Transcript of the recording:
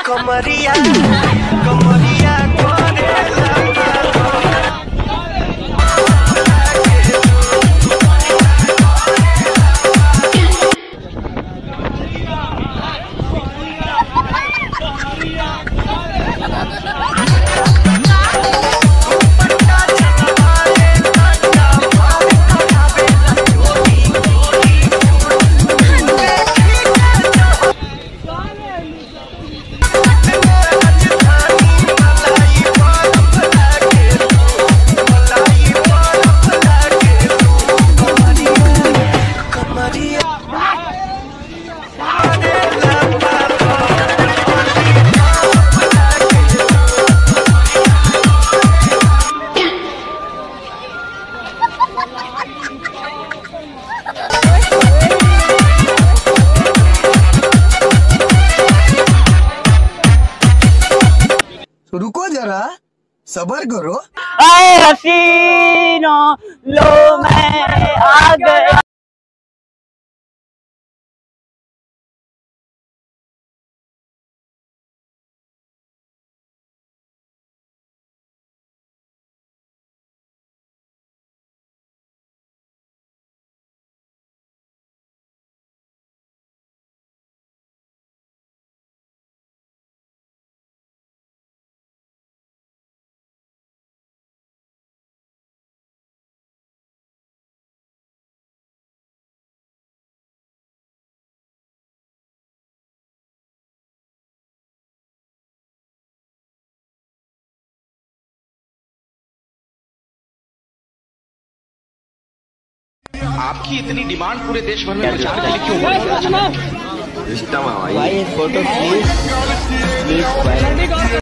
कमरिया कमरिया रुको जरा सबर करो। आए हसीनो लो मैं आ गया। आपकी इतनी डिमांड पूरे देश भर में प्रचार के लिए क्यों हो रही है? Why is photo please?